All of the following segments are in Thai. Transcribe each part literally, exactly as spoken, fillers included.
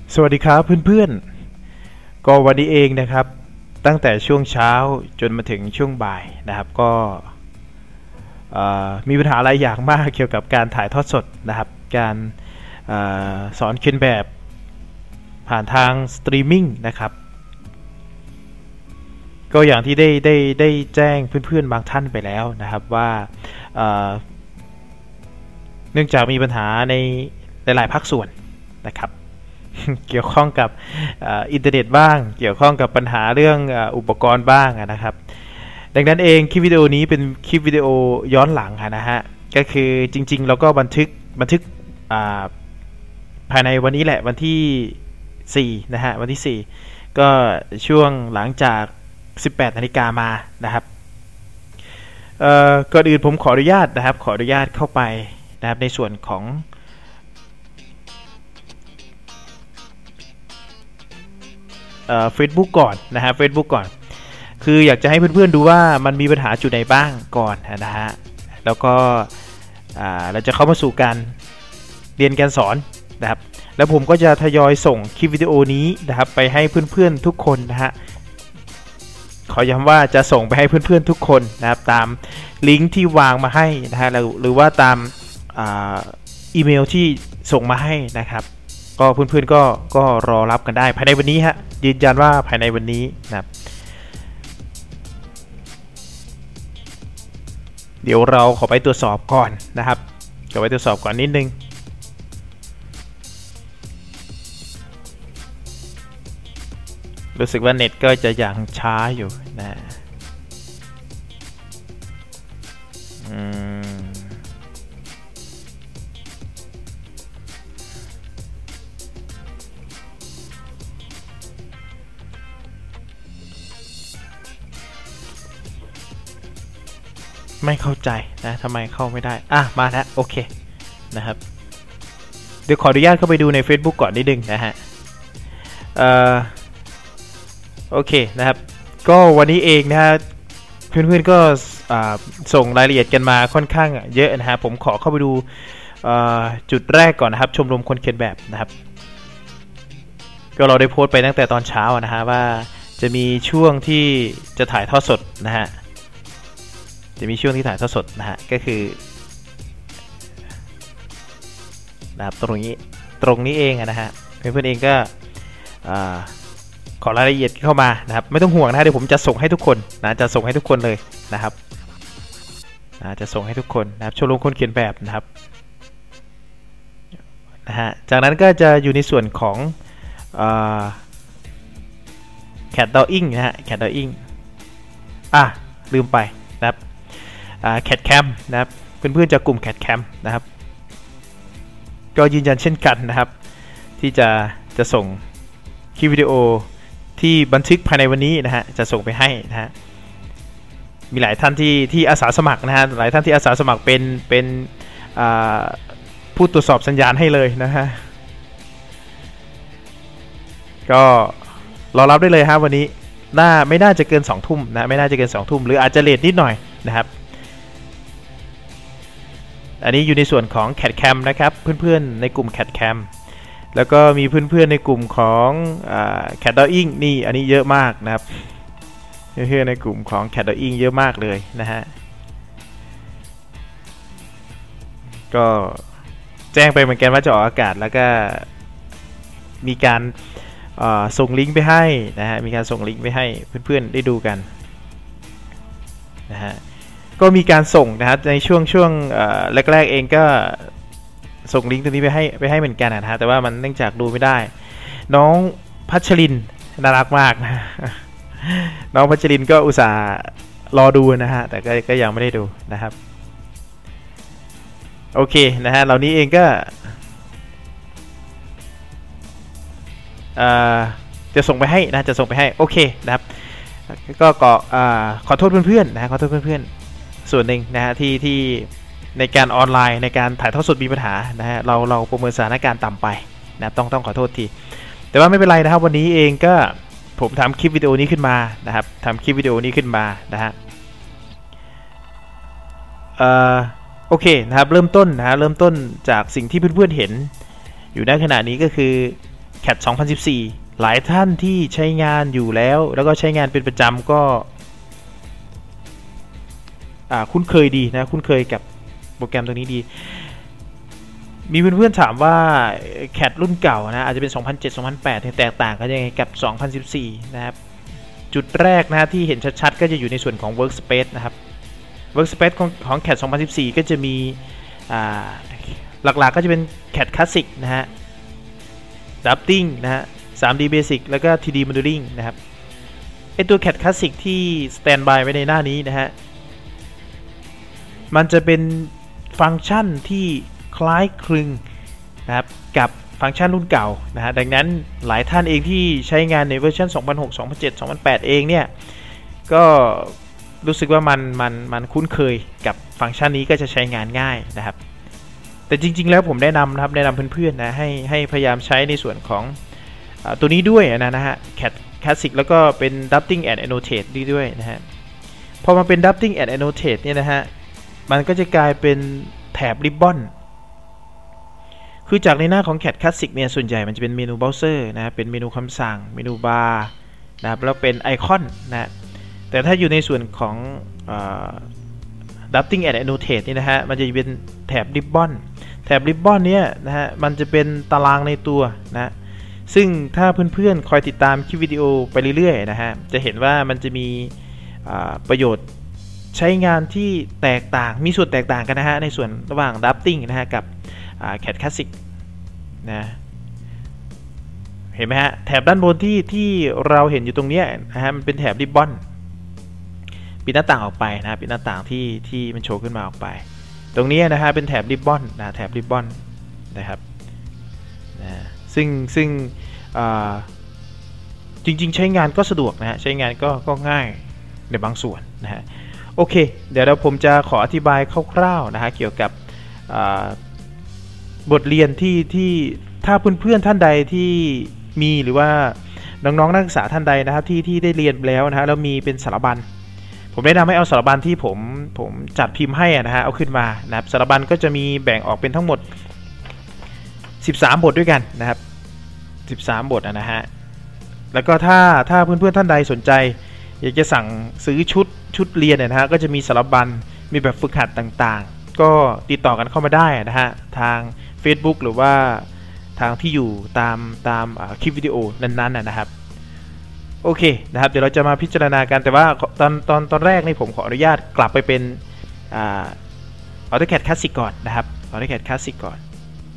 สวัสดีครับเพื่อนๆก็วันนี้เองนะครับตั้งแต่ช่วงเช้าจนมาถึงช่วงบ่ายนะครับก็มีปัญหาหลายอย่างมากเกี่ยวกับการถ่ายทอดสดนะครับการอสอนเขียนแบบผ่านทางสตรีมมิ่งนะครับก็อย่างที่ได้ได้ได้แจ้งเพื่อนๆบางท่านไปแล้วนะครับว่าเนื่องจากมีปัญหาในหลายๆภาคส่วนนะครับเกี่ยวข้องกับอินเทอร์เน็ตบ้างเกี่ยวข้องกับปัญหาเรื่องอุปกรณ์บ้างนะครับดังนั้นเองคลิปวิดีโอนี้เป็นคลิปวิดีโอย้อนหลังนะฮะก็คือจริงๆเราก็บันทึกบันทึกภายในวันนี้แหละวันที่สี่นะฮะวันที่สี่ก็ช่วงหลังจากสิบแปดนาฬิกามานะครับก่อนอื่นผมขออนุญาตนะครับขออนุญาตเข้าไปนะครับในส่วนของเฟซบุ๊กก่อนนะฮะเฟซบุ๊กก่อนคืออยากจะให้เพื่อนๆดูว่ามันมีปัญหาจุดไหนบ้างก่อนนะฮะแล้วก็เราจะเข้ามาสู่การเรียนการสอนนะครับแล้วผมก็จะทยอยส่งคลิปวิดีโอนี้นะครับไปให้เพื่อนๆทุกคนนะฮะขอย้ำว่าจะส่งไปให้เพื่อนๆทุกคนนะครับตามลิงก์ที่วางมาให้นะฮะหรือว่าตามอีเมลที่ส่งมาให้นะครับก็เพื่อนๆก็ก็รอรับกันได้ภายในวันนี้ฮะยืนยันว่าภายในวันนี้นะครับเดี๋ยวเราขอไปตรวจสอบก่อนนะครับขอไปตรวจสอบก่อนนิดนึงรู้สึกว่าเน็ตก็จะยังช้าอยู่นะอืมไม่เข้าใจนะทำไมเข้าไม่ได้อ่ะมาแล้วโอเคนะครับเดี๋ยวขออนุญาตเข้าไปดูใน Facebook ก่อนนิดนึงนะฮะเอ่อโอเคนะครับก็วันนี้เองนะฮะเพื่อนๆก็ส่งรายละเอียดกันมาค่อนข้างเยอะนะฮะผมขอเข้าไปดูจุดแรกก่อนนะครับชมรมคนเขียนแบบนะครับก็เราได้โพสต์ไปตั้งแต่ตอนเช้านะฮะว่าจะมีช่วงที่จะถ่ายทอดสดนะฮะจะมีช่วงที่ถ่ายทอดสดนะฮะก็คือนะครับตรงนี้ตรงนี้เองนะฮะเพื่อนๆเองก็ขอรายละเอียดเข้ามานะครับไม่ต้องห่วงนะเดี๋ยวผมจะส่งให้ทุกคนนะจะส่งให้ทุกคนเลยนะครับนะจะส่งให้ทุกคนนะครับชมรมคนเขียนแบบนะครับนะฮะจากนั้นก็จะอยู่ในส่วนของแคทดออิ่งนะฮะแคทดออิ่งอ่ะลืมไปนะครับแคทแคมนะครับเพื่อนๆจากกลุ่มแคทแคมนะครับก็ยืนยันเช่นกันนะครับที่จะจะส่งคลิปวิดีโอที่บันทึกภายในวันนี้นะฮะจะส่งไปให้นะฮะมีหลายท่านที่ที่อาสาสมัครนะฮะหลายท่านที่อาสาสมัครเป็นเป็นผู้ตรวจสอบสัญญาณให้เลยนะฮะก็รอรับได้เลยฮะวันนี้น่าไม่น่าจะเกินสองทุ่มนะไม่น่าจะเกินสองทุ่มหรืออาจจะเลทนิดหน่อยนะครับอันนี้อยู่ในส่วนของ แคทแคม นะครับเพื่อนๆในกลุ่ม แคทแคม แล้วก็มีเพื่อนๆในกลุ่มของ แคทดออิ่ง นี่อันนี้เยอะมากนะครับเพื่อนๆในกลุ่มของ แคทดออิ่ง เยอะมากเลยนะฮะก็แจ้งไปเหมือนกันว่าจะออกอากาศแล้วก็มีการส่งลิงก์ไปให้นะฮะมีการส่งลิงก์ไปให้เพื่อนๆได้ดูกันนะฮะก็มีการส่งนะครับในช่วงช่วงแรกๆเองก็ส่งลิงก์ตัวนี้ไปให้ไปให้เหมือนกันนะฮะแต่ว่ามันเนื่องจากดูไม่ได้น้องพัชรินน่ารักมากนะน้องพัชรินก็อุตส่าห์รอดูนะฮะแต่ก็ก็ยังไม่ได้ดูนะครับโอเคนะฮะเหล่านี้เองก็จะส่งไปให้นะจะส่งไปให้โอเคนะครับก็ก็ขอโทษเพื่อนๆนะขอโทษเพื่อนๆส่วนหนึ่งนะฮะที่ที่ในการออนไลน์ในการถ่ายทอดสดมีปัญหานะฮะเราเราประเมินสถานการณ์ต่ำไปนะต้องต้องขอโทษทีแต่ว่าไม่เป็นไรนะครับวันนี้เองก็ผมทำคลิปวิดีโอนี้ขึ้นมานะครับทำคลิปวิดีโอนี้ขึ้นมานะฮะเอ่อโอเคนะครับเริ่มต้นนะฮะเริ่มต้นจากสิ่งที่เพื่อนๆเห็นอยู่ในขณะนี้ก็คือแคท สองพันสิบสี่ หลายท่านที่ใช้งานอยู่แล้วแล้วก็ใช้งานเป็นประจำก็คุ้นเคยดีนะคุ้นเคยกับโปรแกรมตัวนี้ดีมีเพื่อนๆถามว่า แคท รุ่นเก่านะอาจจะเป็น สองพันเจ็ด สองพันแปด แตกต่างกันยังไงกับ สองพันสิบสี่ นะครับจุดแรกนะที่เห็นชัดๆก็จะอยู่ในส่วนของ Workspace นะครับ Workspace ของของ แคท สองพันสิบสี่ ก็จะมีหลักๆ ก็จะเป็น แคท Classic นะฮะ Drafting นะฮะ ทรี ดี Basic แล้วก็ ที ดี Modeling นะครับไอตัว แคท Classic ที่ Standby ไว้ในหน้านี้นะฮะมันจะเป็นฟังก์ชันที่คล้ายคลึงนะครับกับฟังก์ชันรุ่นเก่านะฮะดังนั้นหลายท่านเองที่ใช้งานในเวอร์ชันสองพันหก สองพันเจ็ด สองพันแปดเองเนี่ยก็รู้สึกว่ามันมันมันคุ้นเคยกับฟังก์ชันนี้ก็จะใช้งานง่ายนะครับแต่จริงๆแล้วผมแนะนำนะครับแนะนำเพื่อนๆนะให้ให้พยายามใช้ในส่วนของตัวนี้ด้วยนะนะฮะ แคท Classic แล้วก็เป็น Drafting and Annotate ด้วยนะฮะพอมาเป็น Drafting and Annotate เนี่ยนะฮะมันก็จะกลายเป็นแถบริบบอนคือจากในหน้าของ แคท Classic เนี่ยส่วนใหญ่มันจะเป็นเมนูเบราว์เซอร์นะเป็นเมนูคำสั่งเมนูบาร์นะครับแล้วเป็นไอคอนนะแต่ถ้าอยู่ในส่วนของ Drafting and Annotate นี่นะฮะมันจะเป็นแถบริบบอนแถบริบบอนเนี่ยนะฮะมันจะเป็นตารางในตัวนะซึ่งถ้าเพื่อนๆคอยติดตามคลิปวิดีโอไปเรื่อยๆนะฮะจะเห็นว่ามันจะมีประโยชน์ใช้งานที่แตกต่างมีส่วนแตกต่างกันนะฮะในส่วนระหว่าง Drafting นะฮะกับ แคท Classic นะเห็นไหมฮะแถบด้านบนที่ที่เราเห็นอยู่ตรงนี้นะฮะมันเป็นแถบริบบอนปิดหน้าต่างออกไปนะปิดหน้าต่างที่ที่มันโชว์ขึ้นมาออกไปตรงนี้นะฮะเป็นแถบริบบอนนะแถบริบบอนนะครับนะซึ่งซึ่งจริงๆใช้งานก็สะดวกนะฮะใช้งานก็ก็ง่ายในบางส่วนนะฮะโอเคเดี๋ยวเราผมจะขออธิบายคร่าวๆนะฮะเกี่ยวกับบทเรียนที่ที่ถ้าเพื่อนๆท่านใดที่มีหรือว่าน้องๆนักศึกษาท่านใดนะครับที่ที่ได้เรียนแล้วนะฮะแล้วมีเป็นสารบัญผมแนะนำให้เอาสารบัญที่ผมผมจัดพิมพ์ให้นะฮะเอาขึ้นมานะครับสารบัญก็จะมีแบ่งออกเป็นทั้งหมดสิบสามบทด้วยกันนะครับสิบสามบทนะฮะแล้วก็ถ้าถ้าเพื่อนๆท่านใดสนใจอยากจะสั่งซื้อชุดชุดเรียนนะฮะก็จะมีสารบัญมีแบบฝึกหัดต่างๆก็ติดต่อกันเข้ามาได้นะฮะทาง Facebook หรือว่าทางที่อยู่ตามตามคลิปวิดีโอนั้นๆนะครับโอเคนะครับเดี๋ยวเราจะมาพิจารณากันแต่ว่าตอนตอนตอนแรกนี่ผมขออนุญาตกลับไปเป็น AutoCAD Classic ก่อนนะครับ AutoCAD Classic ก่อน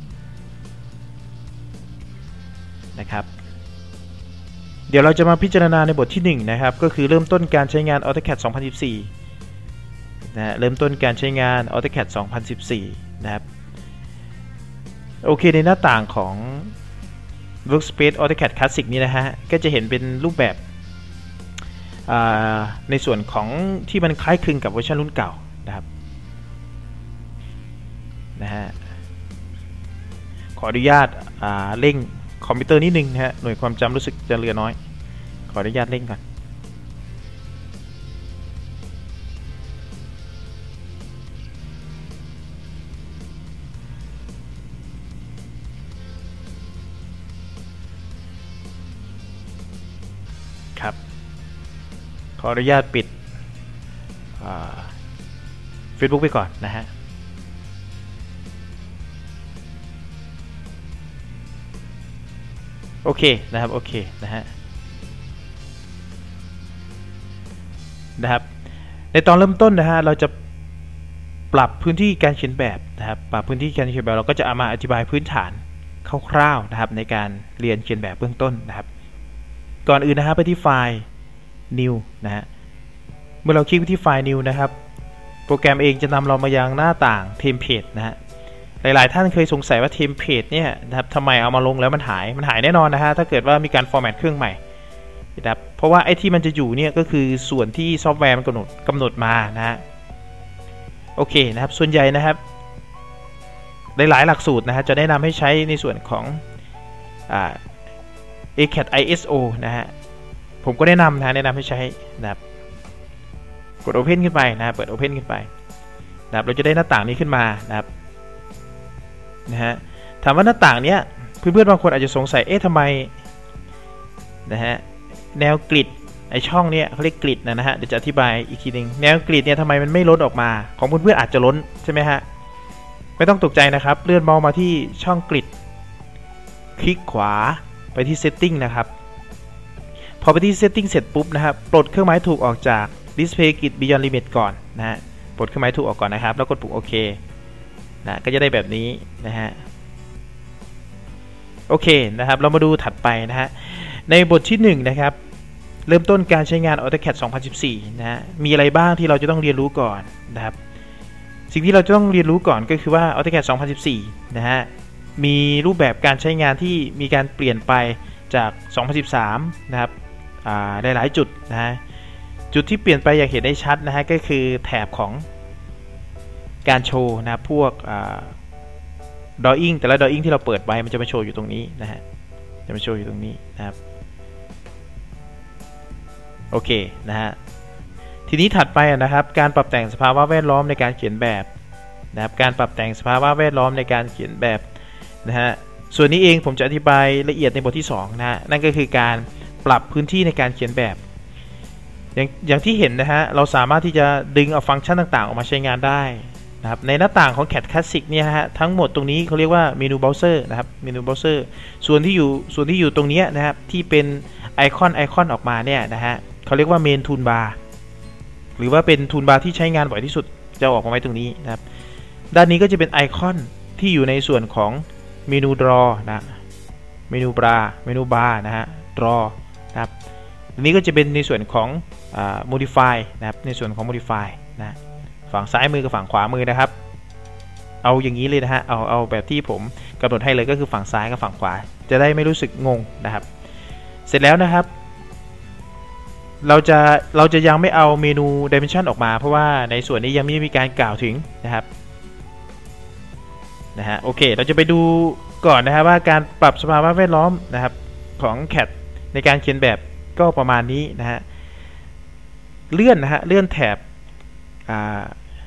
นะครับเดี๋ยวเราจะมาพิจารณาในบทที่หนึ่งนะครับก็คือเริ่มต้นการใช้งาน AutoCAD สองพันสิบสี่นะเริ่มต้นการใช้งาน AutoCAD สองพันสิบสี่นะครับโอเคในหน้าต่างของ Workspace AutoCAD Classic นี้นะฮะก็จะเห็นเป็นรูปแบบในส่วนของที่มันคล้ายคลึงกับเวอร์ชันรุ่นเก่านะครับนะฮะขออนุญาตเร่งคอมพิวเตอร์นิดนึงนะฮะหน่วยความจำรู้สึกจะเหลือน้อยขออนุญาตเร่งก่อนครับขออนุญาตปิด Facebook ไปก่อนนะฮะโอเคนะครับโอเคนะฮะนะครับในตอนเริ่มต้นนะฮะเราจะปรับพื้นที่การเขียนแบบนะครับปรับพื้นที่การเขียนแบบเราก็จะเอามาอธิบายพื้นฐานคร่าวๆนะครับในการเรียนเขียนแบบเบื้องต้นนะครับก่อนอื่นนะฮะไปที่ไฟล์ New นะฮะเมื่อเราคลิกไปที่ไฟล์ New นะครับโปรแกรมเองจะนำเรามายังหน้าต่าง Template นะฮะหลายๆท่านเคยสงสัยว่า Template เนี่ยนะครับทำไมเอามาลงแล้วมันหายมันหายแน่นอนนะฮะถ้าเกิดว่ามีการ format เครื่องใหม่นะครับเพราะว่าไอ้ที่มันจะอยู่เนี่ยก็คือส่วนที่ซอฟต์แวร์มันกำหนดกำหนดมานะฮะโอเคนะครับส่วนใหญ่นะครับหลายๆหลักสูตรนะฮะจะแนะนำให้ใช้ในส่วนของอ่า เอ แคท ไอ เอส โอ นะฮะผมก็แนะนำนะแนะนำให้ใช้นะครับกด Open ขึ้นไปนะเปิด Open ขึ้นไปนะครับเราจะได้หน้าต่างนี้ขึ้นมานะครับนะฮะถามว่าหน้าต่างเนี้ยเพื่อนๆบางคนอาจจะสงสัยเอ๊ะทำไมนะฮะแนวกริดไอช่องเนี้ยเขาเรียกกริดนะนะฮะเดี๋ยวจะอธิบายอีกทีหนึ่งแนวกริดเนี่ยทำไมมันไม่ล้นออกมาของเพื่อนๆอาจจะล้นใช่ไหมฮะไม่ต้องตกใจนะครับเลื่อนเมาส์มาที่ช่องกริดคลิกขวาไปที่ setting นะครับพอไปที่ setting เสร็จปุ๊บนะครับปลดเครื่องหมายถูกออกจาก display grid beyond limit ก่อนนะฮะปลดเครื่องหมายถูกออกก่อนนะครับแล้วกดปุ่มโอเคนะก็จะได้แบบนี้นะฮะโอเคนะครับเรามาดูถัดไปนะฮะในบทที่หนึ่งนะครับเริ่มต้นการใช้งาน ออโตแคด สองพันสิบสี่นะฮะมีอะไรบ้างที่เราจะต้องเรียนรู้ก่อนนะครับสิ่งที่เราจะต้องเรียนรู้ก่อนก็คือว่า ออโตแคด สองพันสิบสี่นะฮะมีรูปแบบการใช้งานที่มีการเปลี่ยนไปจาก สองพันสิบสาม นะครับหลายๆจุดนะฮะจุดที่เปลี่ยนไปอย่างเห็นได้ชัดนะฮะก็คือแถบของการโชว์นะพวกdrawing แต่ละ drawing ที่เราเปิดไว้มันจะมาโชว์อยู่ตรงนี้นะฮะจะมาโชว์อยู่ตรงนี้นะครับโอเคนะฮะทีนี้ถัดไปนะครับการปรับแต่งสภาวะแวดล้อมในการเขียนแบบนะครับการปรับแต่งสภาวะแวดล้อมในการเขียนแบบนะฮะส่วนนี้เองผมจะอธิบายละเอียดในบทที่สองนะฮะนั่นก็คือการปรับพื้นที่ในการเขียนแบบอย่างอย่างที่เห็นนะฮะเราสามารถที่จะดึงเอาฟังก์ชันต่างๆออกมาใช้งานได้นะครับในหน้าต่างของ ซี เอ ที Classic เนี่ยฮะทั้งหมดตรงนี้เขาเรียกว่าเมนูเบราว์เซอร์นะครับเมนูเบราว์เซอร์ส่วนที่อยู่ส่วนที่อยู่ตรงนี้นะครับที่เป็นไอคอนไอคอนออกมาเนี่ยนะฮะเขาเรียกว่าเมนทูลบาร์หรือว่าเป็นทูลบาร์ที่ใช้งานบ่อยที่สุดจะออกมาไว้ตรงนี้นะครับด้านนี้ก็จะเป็นไอคอนที่อยู่ในส่วนของเมนู draw นะเมนูบาร์เมนูบาร์นะฮะ draw นะครับอันนี้ก็จะเป็นในส่วนของอ่า modify นะครับในส่วนของ modify นะฝั่งซ้ายมือกับฝั่งขวามือนะครับเอาอย่างนี้เลยนะฮะเอาเอาแบบที่ผมกำหนดให้เลยก็คือฝั่งซ้ายกับฝั่งขวาจะได้ไม่รู้สึกงงนะครับเสร็จแล้วนะครับเราจะเราจะยังไม่เอาเมนู dimension ออกมาเพราะว่าในส่วนนี้ยังไม่มีการกล่าวถึงนะครับนะฮะโอเคเราจะไปดูก่อนนะครับว่าการปรับสภาวะแวดล้อมนะครับของ ซี เอ ที ในการเขียนแบบก็ประมาณนี้นะฮะเลื่อนนะฮะเลื่อนแถบอ่า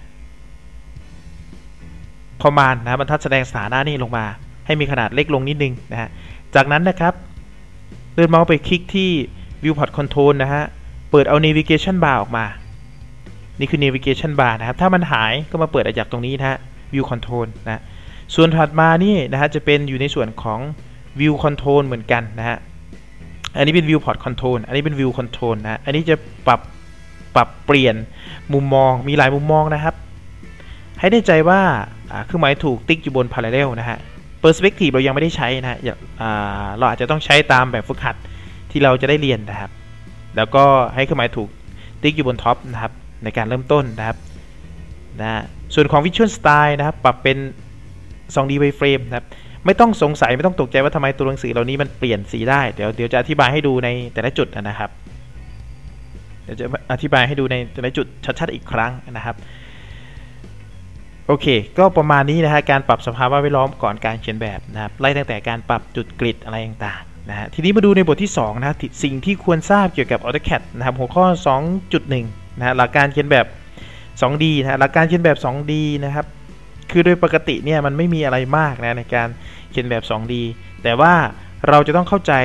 คอมมานด์นะบรรทัดแสดงสถานะนี่ลงมาให้มีขนาดเล็กลงนิดนึงนะฮะจากนั้นนะครับเลื่อนเมาส์ไปคลิกที่ Viewport Control นะฮะเปิดเอา Navigation Bar ออกมานี่คือ Navigation Bar นะครับถ้ามันหายก็มาเปิดจากตรงนี้นะฮะ View Control นะส่วนถัดมานี่นะฮะจะเป็นอยู่ในส่วนของ View Control เหมือนกันนะฮะอันนี้เป็น Viewport Control อันนี้เป็น View Control นะอันนี้จะปรับปรับเปลี่ยนมุมมองมีหลายมุมมองนะครับให้แน่ใจว่าเครื่องหมายถูกติ๊กอยู่บน Parallel นะฮะ Perspective เรายังไม่ได้ใช้นะฮะเราอาจจะต้องใช้ตามแบบฝึกหัดที่เราจะได้เรียนนะครับแล้วก็ให้เครื่องหมายถูกติ๊กอยู่บนท็อปนะครับในการเริ่มต้นนะครับนะส่วนของ Visual Style นะครับปรับเป็น ทู ดี Wireframe นะครับไม่ต้องสงสัยไม่ต้องตกใจว่าทำไมตัวหนังสือเหล่านี้มันเปลี่ยนสีได้เดี๋ยวเดี๋ยวจะอธิบายให้ดูในแต่ละจุดนะครับเดี๋ยวจะอธิบายให้ดูในแต่ละจุดชัดๆอีกครั้งนะครับโอเคก็ประมาณนี้นะฮะการปรับสภาวะแวดล้อมก่อนการเขียนแบบนะครับไล่ตั้งแต่การปรับจุดกริดอะไรต่างๆนะฮะทีนี้มาดูในบทที่สองนะสิ่งที่ควรทราบเกี่ยวกับ ออโตแคด นะครับหัวข้อ สองจุดหนึ่ง นะฮะหลักการเขียนแบบ สองดี นะฮะหลักการเขียนแบบ สองดี นะครับคือโดยปกติเนี่ยมันไม่มีอะไรมากนะในการเขียนแบบ สองดี แต่ว่าเราจะต้องเข้าใจ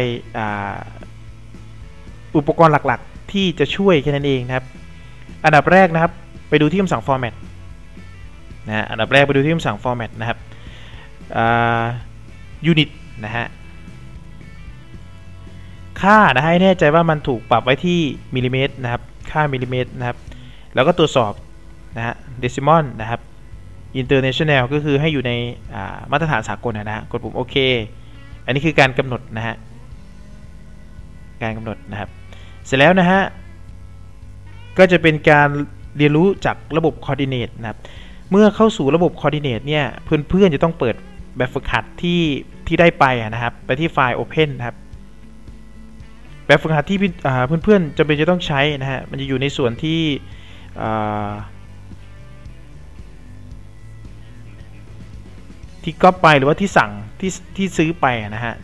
อุปกรณ์หลักๆที่จะช่วยแค่นั้นเองนะครับอันดับแรกนะครับไปดูที่คำสั่ง format นะอันดับแรกไปดูที่คำสั่ง format นะครับ unit นะฮะค่านะให้แน่ใจว่ามันถูกปรับไว้ที่มิลลิเมตรนะครับค่ามิลลิเมตรนะครับแล้วก็ตรวจสอบนะฮะ decimal นะครับ international ก็คือให้อยู่ในมาตรฐานสากลนะฮะกดปุ่มโอเคอันนี้คือการกำหนดนะฮะการกำหนดนะครับเสร็จแล้วนะฮะก็จะเป็นการเรียนรู้จากระบบ coordinate นะครับเมื่อเข้าสู่ระบบ coordinate เนี่ยเพื่อนๆจะต้องเปิดแบบฝึกหัดที่ที่ได้ไปนะครับไปที่ไฟล์ open นะครับแบบฝึกหัดที่เพื่อนๆจำเป็นจะต้องใช้นะฮะมันจะอยู่ในส่วนที่ที่ก๊อปไปหรือว่าที่สั่งที่ที่ซื้อไปนะฮะ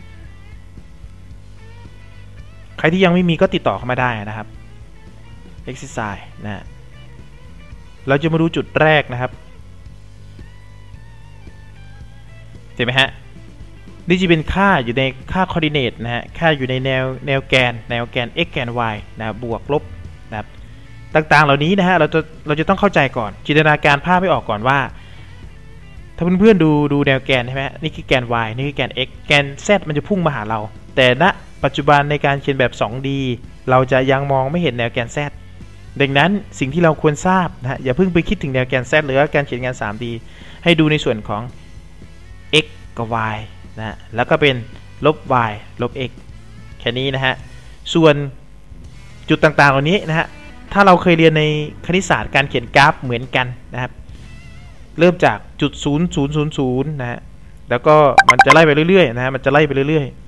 ใครที่ยังไม่มีก็ติดต่อเข้ามาได้นะครับ exercise นะฮะเราจะมาดูจุดแรกนะครับเห็นไหมฮะนี่จะเป็นค่าอยู่ในค่า coordinate นะฮะค่าอยู่ในแนวแนวแกนแนวแกน x แกน y นะบวกลบนะครับต่างๆเหล่านี้นะฮะเราจะเราจะต้องเข้าใจก่อนจินตนาการภาพให้ออกก่อนว่าถ้าเพื่อนๆดูดูแนวแกนใช่ไหมนี่คือแกน y นี่คือแกน x แกน z มันจะพุ่งมาหาเราแต่ณปัจจุบันในการเขียนแบบ สองดี เราจะยังมองไม่เห็นแนวแกน z ดังนั้นสิ่งที่เราควรทราบนะฮะอย่าเพิ่งไปคิดถึงแนวแกน z หรือว่าการเขียนงาน ทรีดี ให้ดูในส่วนของ x กับ y นะแล้วก็เป็นลบ y ลบ x แค่นี้นะฮะส่วนจุดต่างๆเหล่านี้นะฮะถ้าเราเคยเรียนในคณิตศาสตร์การเขียนกราฟเหมือนกันนะครับเริ่มจากจุดศูนย์ศูนย์ศูนย์ศูนย์นะฮะแล้วก็มันจะไล่ไปเรื่อยๆนะฮะมันจะไล่ไปเรื่อย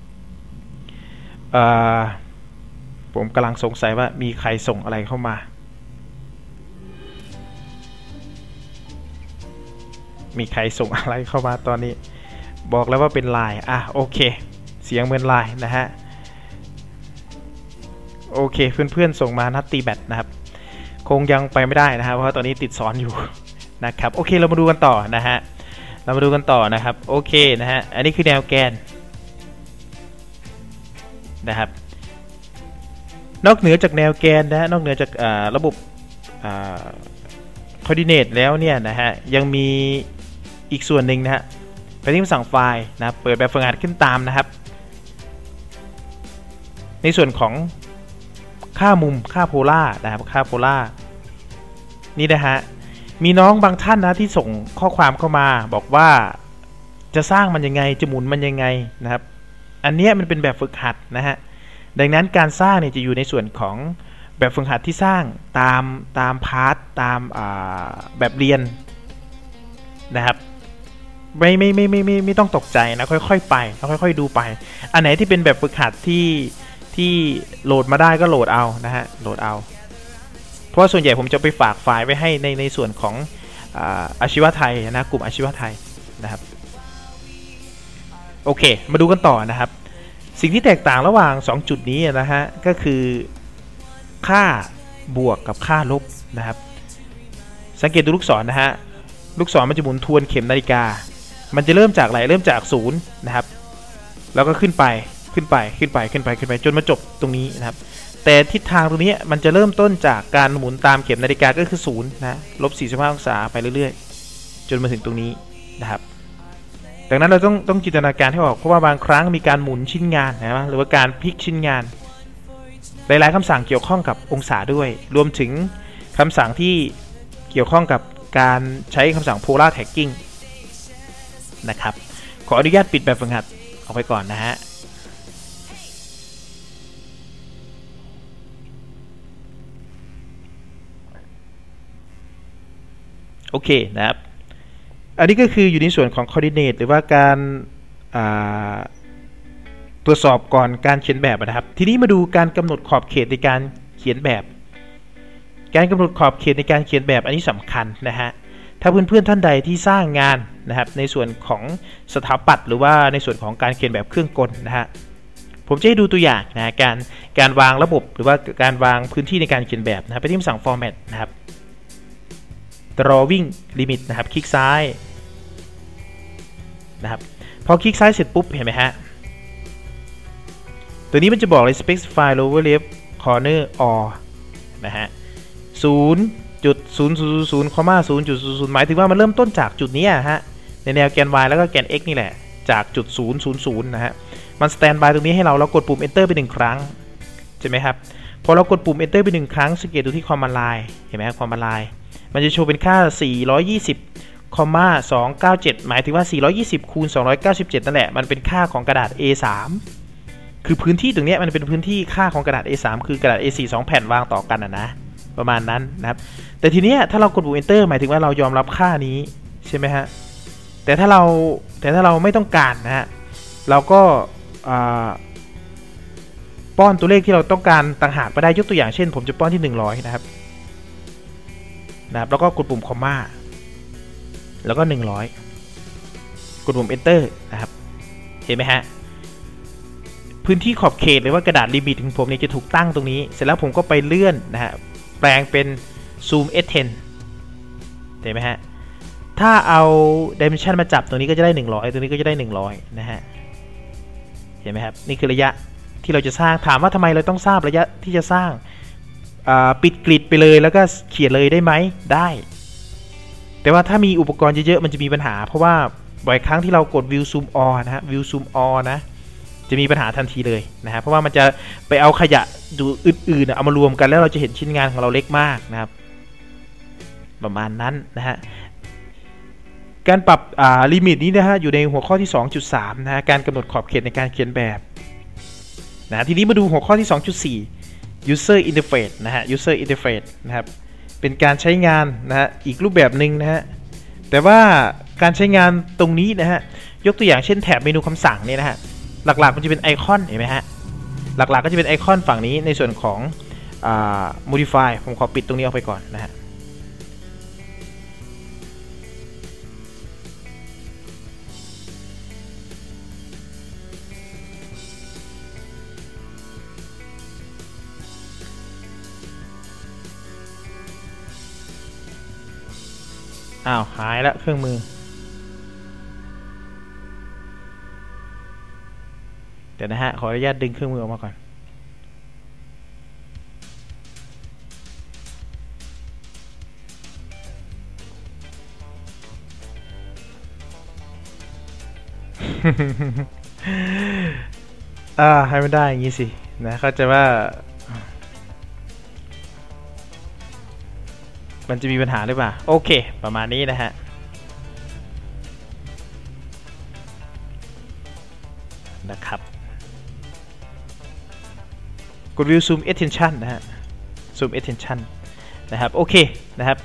ๆผมกำลังสงสัยว่ามีใครส่งอะไรเข้ามามีใครส่งอะไรเข้ามาตอนนี้บอกแล้วว่าเป็นไลน์อ่ะโอเคเสียงเหมือนไลน์นะฮะโอเคเพื่อนๆส่งมานัดตีแบตนะครับคงยังไปไม่ได้นะครับเพราะตอนนี้ติดสอนอยู่นะครับโอเคเรามาดูกันต่อนะฮะเรามาดูกันต่อนะครับโอเคนะฮะอันนี้คือแนวแกนนะครับนอกเหนือจากแนวแกนนะนอกเหนือจากระบบคอร์ดิเนตแล้วเนี่ยนะฮะยังมีอีกส่วนหนึ่งนะฮะไปที่สั่งไฟล์นะเปิดแบบฝึกหัดขึ้นตามนะครับในส่วนของค่ามุมค่าโพล่านะครับค่าโพล่านี่นะฮะมีน้องบางท่านนะที่ส่งข้อความเข้ามาบอกว่าจะสร้างมันยังไงจะหมุนมันยังไงนะครับอันนี้มันเป็นแบบฝึกหัดนะฮะดังนั้นการสร้างเนี่ยจะอยู่ในส่วนของแบบฝึกหัดที่สร้างตามตามพาร์ทตามแบบเรียนนะครับไม่ไม่ไม่ไม่ไม่ไม่ต้องตกใจนะค่อยๆไปค่อยๆดูไปอันไหนที่เป็นแบบฝึกหัดที่ที่โหลดมาได้ก็โหลดเอานะฮะโหลดเอาเพราะส่วนใหญ่ผมจะไปฝากไฟล์ไว้ให้ในในส่วนของอาชีวะไทยนะกลุ่มอาชีวะไทยนะครับโอเคมาดูกันต่อนะครับสิ่งที่แตกต่างระหว่างสองจุดนี้นะฮะก็คือค่าบวกกับค่าลบนะครับสังเกตดูลูกศร นะฮะลูกศรมันจะหมุนทวนเข็มนาฬิกามันจะเริ่มจากอะไรเริ่มจากศูนย์นะครับแล้วก็ขึ้นไปขึ้นไปขึ้นไปขึ้นไปขึ้นไปจนมาจบตรงนี้นะครับแต่ทิศทางตรงนี้มันจะเริ่มต้นจากการหมุนตามเข็มนาฬิกาก็คือศูนย์นะลบสี่สิบห้าองศาไปเรื่อยๆจนมาถึงตรงนี้นะครับดังนั้นเราต้องต้องจินตนาการให้ออกเพราะว่าบางครั้งมีการหมุนชิ้นงานนะหรือว่าการพลิกชิ้นงานหลายๆคำสั่งเกี่ยวข้องกับองศาด้วยรวมถึงคำสั่งที่เกี่ยวข้องกับการใช้คำสั่ง polar tagging นะครับขออนุญาตปิดแบบฝึกหัดออกไปก่อนนะฮะโอเคนะครับอันนี้ก็คืออยู่ในส่วนของ coordinate หรือว่าการตรวจสอบก่อนการเขียนแบบนะครับทีนี้มาดูการกำหนดขอบเขตในการเขียนแบบการกำหนดขอบเขตในการเขียนแบบอันนี้สำคัญนะฮะถ้าเพื่อนๆท่านใดที่สร้างงานนะครับในส่วนของสถาปัตย์หรือว่าในส่วนของการเขียนแบบเครื่องกลนะฮะผมจะให้ดูตัวอย่างนะการการวางระบบหรือว่าการวางพื้นที่ในการเขียนแบบนะไปที่สั่ง format นะครับ drawing limit นะครับคลิกซ้ายนะครับพอคลิกซ้ายเสร็จปุ๊บเห็นไหมฮะตัวนี้มันจะบอกเลย specify lower left corner or นะฮะศูนย์จุดศูนย์ศูนย์ศูนย์คอมมาศูนย์จุดศูนย์ศูนย์หมายถึงว่ามันเริ่มต้นจากจุดนี้ฮะในแนวแกน y แล้วก็แกน x นี่แหละจากจุดศูนย์ศูนย์ศูนย์นะฮะมันสแตนบายตรงนี้ให้เราแล้วกดปุ่ม enter ไปหนึ่งครั้งใช่ไหมครับพอเรากดปุ่ม enter ไปหนึ่งครั้งสังเกตดูที่คอมมานด์ไลน์เห็นไหมครับคอมมานด์ไลน์มันจะโชว์เป็นค่าสี่ร้อยยี่สิบคอมมาสองร้อยเก้าสิบเจ็ดหมายถึงว่าสี่ร้อยยี่สิบคูณสองร้อยเก้าสิบเจ็ดนั่นแหละมันเป็นค่าของกระดาษ เอ สาม คือพื้นที่ตรงนี้มันเป็นพื้นที่ค่าของกระดาษ เอ สาม คือกระดาษ เอ สี่ สองแผ่นวางต่อกันนะนะประมาณนั้นนะครับแต่ทีนี้ถ้าเรากดปุ่ม enter หมายถึงว่าเรายอมรับค่านี้ใช่ไหมฮะแต่ถ้าเราแต่ถ้าเราไม่ต้องการนะฮะเราก็ป้อนตัวเลขที่เราต้องการต่างหากไปได้ยกตัวอย่างเช่นผมจะป้อนที่หนึ่งร้อยนะครับนะครับแล้วก็กดปุ่มคอมมาแล้วก็หนึ่งร้อยกดปุ่ม enter นะครับเห็นไหมฮะพื้นที่ขอบเขตหรือว่ากระดาษลิมิตของผมเนี่ยจะถูกตั้งตรงนี้เสร็จแล้วผมก็ไปเลื่อนนะฮะแปลงเป็น zoom เอส เท็น เห็นไหมฮะถ้าเอา dimension มาจับตรงนี้ก็จะได้หนึ่งร้อยตรงนี้ก็จะได้หนึ่งร้อยนะฮะห็นไหมครับนี่คือระยะที่เราจะสร้างถามว่าทำไมเราต้องทราบระยะที่จะสร้างปิดกริดไปเลยแล้วก็เขียนเลยได้ไหมได้แต่ว่าถ้ามีอุปกรณ์เยอะๆมันจะมีปัญหาเพราะว่าบ่อยครั้งที่เรากด View Zoom All นะฮะ View Zoom All นะจะมีปัญหาทันทีเลยนะฮะเพราะว่ามันจะไปเอาขยะดูอื่นๆเอามารวมกันแล้วเราจะเห็นชิ้นงานของเราเล็กมากนะครับประมาณนั้นนะฮะการปรับลิมิตนี้นะฮะอยู่ในหัวข้อที่ สองจุดสาม นะฮะการกำหนดขอบเขตในการเขียนแบบนะทีนี้มาดูหัวข้อที่ สองจุดสี่ user interface นะฮะ user interface นะครับเป็นการใช้งานนะฮะอีกรูปแบบหนึ่งนะฮะแต่ว่าการใช้งานตรงนี้นะฮะยกตัวอย่างเช่นแถบเมนูคำสั่งเนี่ยนะฮะหลักๆมันจะเป็นไอคอนเห็นไหมฮะหลักๆก็จะเป็นไอคอนฝั่งนี้ในส่วนของอ่า modify ผมขอปิดตรงนี้ออกไปก่อนนะฮะอ้าวหายแล้วเครื่องมือเดี๋ยวนะฮะขออนุญาตดึงเครื่องมือออกมาก่อนอ่าให้ไม่ได้อย่างงี้สินะเข้าใจว่ามันจะมีปัญหาหรือเปล่าโอเคประมาณนี้นะฮะนะครับกด view zoom extension นะฮะ zoom extension นะครับโอเคนะครับ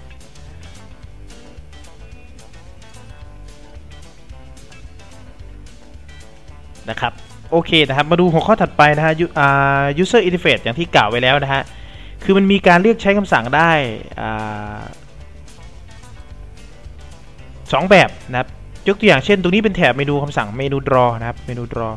นะครับโอเคนะครับมาดูหัวข้อถัดไปนะฮะ user interface อย่างที่กล่าวไว้แล้วนะฮะคือมันมีการเรียกใช้คำสั่งได้สองแบบนะครับยกตัวอย่างเช่นตรงนี้เป็นแถบเมนูคำสั่งเมนู draw นะครับเมนู draw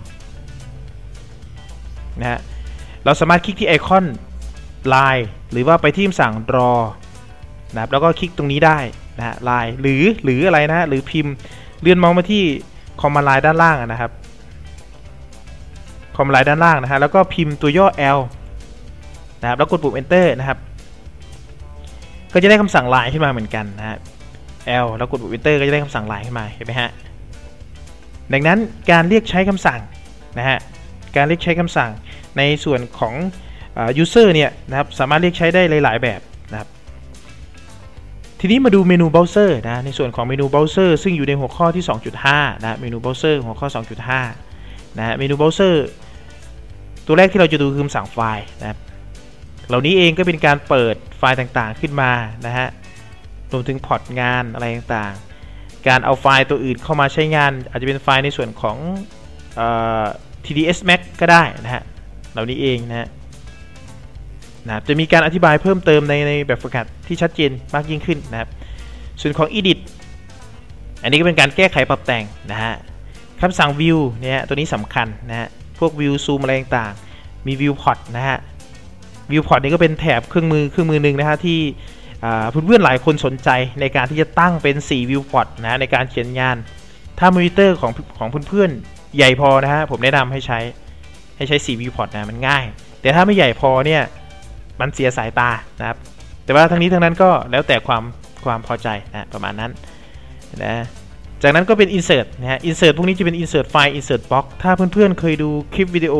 นะฮะเราสามารถคลิกที่ไอคอน line หรือว่าไปที่คำสั่ง draw นะครับแล้วก็คลิกตรงนี้ได้นะฮะ line หรือหรืออะไรนะฮะหรือพิมพ์เลื่อนเมาส์มาที่ command line ด้านล่างนะครับ command line ด้านล่างนะฮะแล้วก็พิมพ์ตัวย่อ L นะครับแล้วกดปุ่ม enter นะครับก็จะได้คำสั่ง line ขึ้นมาเหมือนกันนะฮะ L แล้วกดปุ่ม enter ก็จะได้คำสั่ง line ขึ้นมาเห็นไหมฮะดังนั้นการเรียกใช้คำสั่งนะฮะการเรียกใช้คำสั่งในส่วนของ user เนี่ยนะครับสามารถเรียกใช้ได้หลายๆแบบนะครับทีนี้มาดูเมนู browser นะในส่วนของเมนู browser ซึ่งอยู่ในหัวข้อที่ สองจุดห้า นะเมนู browser หัวข้อ สองจุดห้า นะฮะเมนู browser ตัวแรกที่เราจะดูคือคำสั่งไฟล์นะครับเหล่านี้เองก็เป็นการเปิดไฟล์ต่างๆขึ้นมานะฮะรวมถึงพอร์ตงานอะไรต่างๆการเอาไฟล์ตัวอื่นเข้ามาใช้งานอาจจะเป็นไฟล์ในส่วนของเอ่อ ที ดี เอส Max ก็ได้นะฮะเหล่านี้เองนะฮะนะจะมีการอธิบายเพิ่มเติมในในแบบฝึกหัดที่ชัดเจนมากยิ่งขึ้นนะครับส่วนของ Edit อันนี้ก็เป็นการแก้ไขปรับแต่งนะฮะคำสั่ง View เนี่ยตัวนี้สำคัญนะฮะพวก View Zoom อะไรต่างๆมี Viewport นะฮะ Viewport นี่ก็เป็นแถบเครื่องมือเครื่องมือหนึ่งนะฮะที่เพื่อนๆหลายคนสนใจในการที่จะตั้งเป็นสี่ Viewport นะในการเขียนงานถ้ามอนิเตอร์ของของเพื่อนๆใหญ่พอนะฮะผมแนะนำให้ใช้ให้ใช้สี่ Viewport นะมันง่ายแต่ถ้าไม่ใหญ่พอเนี่ยมันเสียสายตานะครับแต่ว่าทั้งนี้ทั้งนั้นก็แล้วแต่ความความพอใจนะประมาณนั้นนะจากนั้นก็เป็น insert นะฮะ insert พวกนี้จะเป็น insert file insert box ถ้าเพื่อนๆเคยดูคลิปวิดีโอ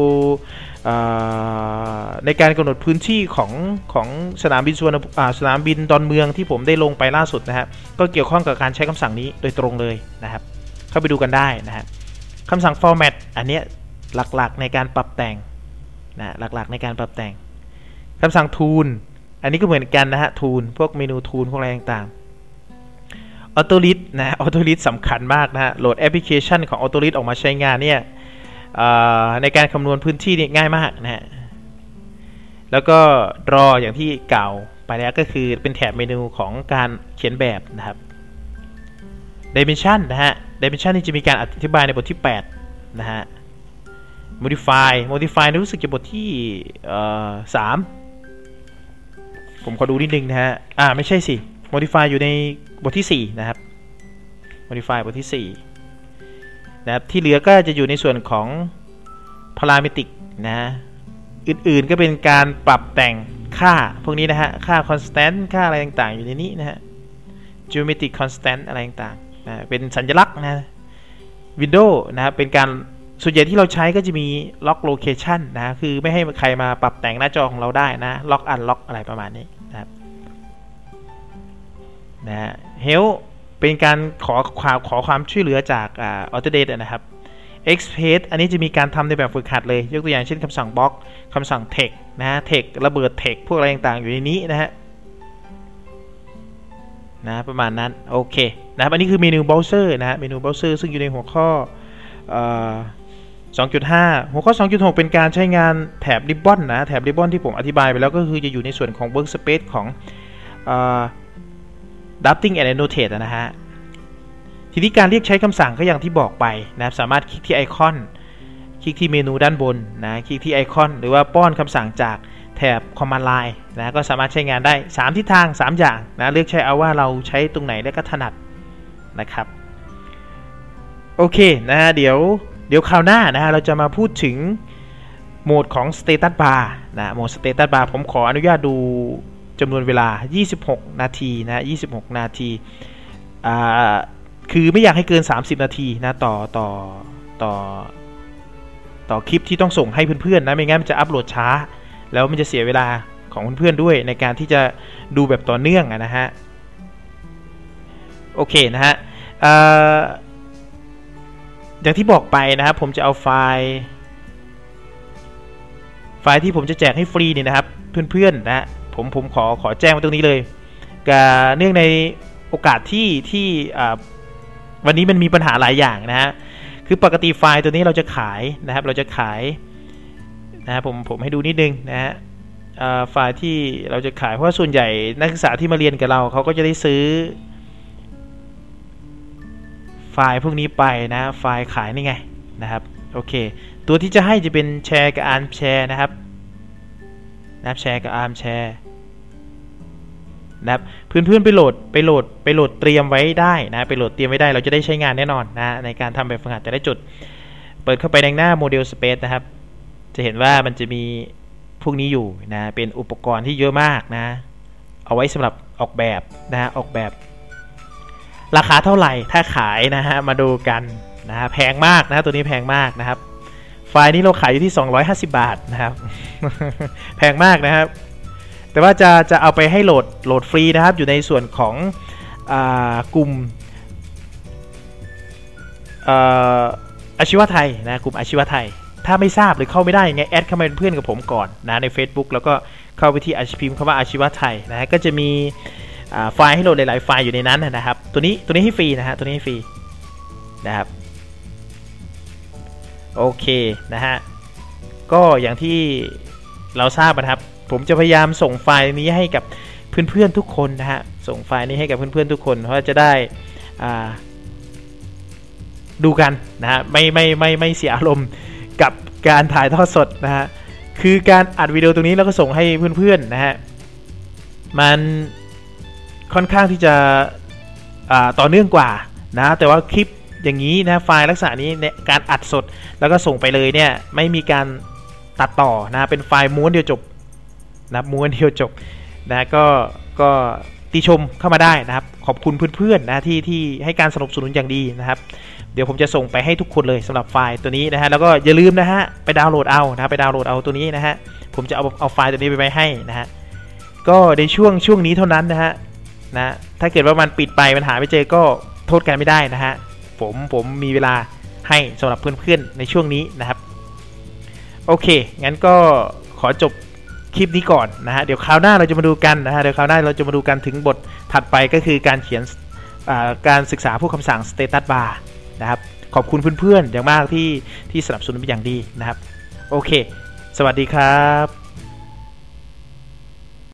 ในการกำหนดพื้นที่ของของสนามบินสุวรรณสนามบินดอนเมืองที่ผมได้ลงไปล่าสุดนะฮะก็เกี่ยวข้องกับการใช้คำสั่งนี้โดยตรงเลยนะครับเข้าไปดูกันได้นะฮะคำสั่ง format อันนี้หลักๆในการปรับแต่งนะหลักๆในการปรับแต่งคำสั่ง tool อันนี้ก็เหมือนกันนะฮะ tool พวกเมนู tool พวกอะไรต่างๆ Autolist นะ Autolist สำคัญมากนะฮะโหลดแอปพลิเคชันของ Autolist ออกมาใช้งานเนี่ยในการคำนวณพื้นที่นี่ง่ายมากนะฮะแล้วก็ draw อย่างที่กล่าวไปแล้วก็คือเป็นแถบเมนูของการเขียนแบบนะครับ dimension นะฮะ dimension นี่จะมีการอธิบายในบทที่แปดนะฮะ modify modify รู้สึกจะบทที่สามผมขอดูนิดนึงนะฮะอ่าไม่ใช่สิ modify อยู่ในบทที่สี่นะครับ modify บทที่สี่นะครับที่เหลือก็จะอยู่ในส่วนของ parametric นะอื่นๆก็เป็นการปรับแต่งค่าพวกนี้นะฮะค่า constant ค่าอะไรต่างๆอยู่ในนี้นะฮะ geometric constant อะไรต่างๆนะเป็นสัญลักษณ์นะ Windows นะครับเป็นการส่วนใหญ่ที่เราใช้ก็จะมี lock location นะคือไม่ให้ใครมาปรับแต่งหน้าจอของเราได้นะ lock unlock อะไรประมาณนี้นะครับนะ help เป็นการขอความขอความช่วยเหลือจากอ่า Autodesk นะครับ Express อันนี้จะมีการทำในแบบฝึกหัดเลยยกตัวอย่างเช่นคำสั่ง Box คำสั่ง Text นะ Text ระเบิด Text พวกอะไรต่างๆอยู่ในนี้นะฮะนะประมาณนั้นโอเคนะครับอันนี้คือเมนูเบราว์เซอร์นะฮะเมนูเบราว์เซอร์ซึ่งอยู่ในหัวข้อ สองจุดห้า หัวข้อ สองจุดหก เป็นการใช้งานแถบริบบอนนะแถบริบบอนที่ผมอธิบายไปแล้วก็คือจะอยู่ในส่วนของ Workspace ของ Drafting and Annotate นะฮะทีนี้การเรียกใช้คำสั่งก็อย่างที่บอกไปนะครับสามารถคลิกที่ไอคอนคลิกที่เมนูด้านบนนะคลิกที่ไอคอนหรือว่าป้อนคำสั่งจากแถบ Command Line นะก็สามารถใช้งานได้สามทิศทางสามอย่างนะเลือกใช้เอาว่าเราใช้ตรงไหนและก็ถนัดนะครับโอเคนะฮะเดี๋ยวเดี๋ยวคราวหน้านะฮะเราจะมาพูดถึงโหมดของ Status Bar นะโหมด Status Bar ผมขออนุญาตดูจำนวนเวลายี่สิบหกนาทีนะยี่สิบหกนาทีอ่าคือไม่อยากให้เกินสามสิบนาทีนะต่อต่อต่อต่อคลิปที่ต้องส่งให้เพื่อนๆนะไม่งั้นมันจะอัปโหลดช้าแล้วมันจะเสียเวลาของเพื่อนๆด้วยในการที่จะดูแบบต่อเนื่องนะฮะโอเคนะฮะอย่างที่บอกไปนะครับผมจะเอาไฟล์ไฟล์ที่ผมจะแจกให้ฟรีนี่นะครับเพื่อนๆนะผมผมขอขอแจ้งไว้ตรงนี้เลยกับเนื่องในโอกาสที่ที่วันนี้มันมีปัญหาหลายอย่างนะฮะคือปกติไฟล์ตัวนี้เราจะขายนะครับเราจะขายนะผมผมให้ดูนิดนึงนะฮะไฟล์ที่เราจะขายเพราะส่วนใหญ่นักศึกษาที่มาเรียนกับเราเขาก็จะได้ซื้อไฟล์พวกนี้ไปนะไฟล์ขายนี่ไงนะครับโอเคตัวที่จะให้จะเป็นแชร์กับอาร์มแชร์นะครับนะแชร์กับอาร์มแชร์นะครับเพื่อนๆไปโหลดไปโหลดไปโหลดเตรียมไว้ได้นะไปโหลดเตรียมไว้ได้เราจะได้ใช้งานแน่นอนนะในการทำแบบฝึกหัดจะได้จุดเปิดเข้าไปในหน้าโมเดลสเปซนะครับจะเห็นว่ามันจะมีพวกนี้อยู่นะเป็นอุปกรณ์ที่เยอะมากนะเอาไว้สำหรับออกแบบนะออกแบบราคาเท่าไหร่ถ้าขายนะฮะมาดูกันนะฮะแพงมากนะตัวนี้แพงมากนะครับไฟล์นี้เราขายอยู่ที่สองร้อยห้าสิบบาทนะครับ แพงมากนะครับแต่ว่าจะจะเอาไปให้โหลดโหลดฟรีนะครับอยู่ในส่วนของอ่ากลุ่มอาชีวะไทยนะกลุ่มอาชีวะไทยถ้าไม่ทราบหรือเข้าไม่ได้ไงแอดเข้ามาเป็นเพื่อนกับผมก่อนนะใน Facebook แล้วก็เข้าไปที่อาชีพพิมพ์คำว่าอาชีวะไทยนะก็จะมีไฟล์ให้โหลดหลายๆไฟล์อยู่ในนั้นนะครับตัวนี้ตัวนี้ให้ฟรีนะฮะตัวนี้ให้ฟรีนะครับโอเคนะฮะก็อย่างที่เราทราบนะครับผมจะพยายามส่งไฟล์นี้ให้กับเพื่อนๆทุกคนนะฮะส่งไฟล์นี้ให้กับเพื่อนๆทุกคนเพราะจะได้ดูกันนะฮะไม่ไม่ไม่ไม่เสียอารมณ์กับการถ่ายทอดสดนะฮะคือการอัดวิดีโอตรงนี้แล้วก็ส่งให้เพื่อนๆนะฮะมันค่อนข้างที่จะต่อเนื่องกว่านะแต่ว่าคลิปอย่างนี้นะไฟล์ลักษณะนี้เนี่ยการอัดสดแล้วก็ส่งไปเลยเนี่ยไม่มีการตัดต่อนะเป็นไฟล์ม้วนเดียวจบนะม้วนเดียวจบนะก็ก็ติชมเข้ามาได้นะครับขอบคุณเพื่อนๆนะที่ที่ให้การสนับสนุนอย่างดีนะครับเดี๋ยวผมจะส่งไปให้ทุกคนเลยสำหรับไฟล์ตัวนี้นะฮะแล้วก็อย่าลืมนะฮะไปดาวน์โหลดเอานะไปดาวน์โหลดเอาตัวนี้นะฮะผมจะเอาเอาไฟล์ตัวนี้ไปไว้ให้นะฮะก็ในช่วงช่วงนี้เท่านั้นนะฮะนะถ้าเกิดว่ามันปิดไปมันหาไม่เจอก็โทษกันไม่ได้นะฮะผมผมมีเวลาให้สำหรับเพื่อนๆในช่วงนี้นะครับโอเคงั้นก็ขอจบคลิปนี้ก่อนนะฮะเดี๋ยวคราวหน้าเราจะมาดูกันนะฮะเดี๋ยวคราวหน้าเราจะมาดูกันถึงบทถัดไปก็คือการเขียนการศึกษาผู้คำสั่ง Status Bar นะครับขอบคุณเพื่อนๆอย่างมากที่ที่สนับสนุนเป็นอย่างดีนะครับโอเคสวัสดีครับ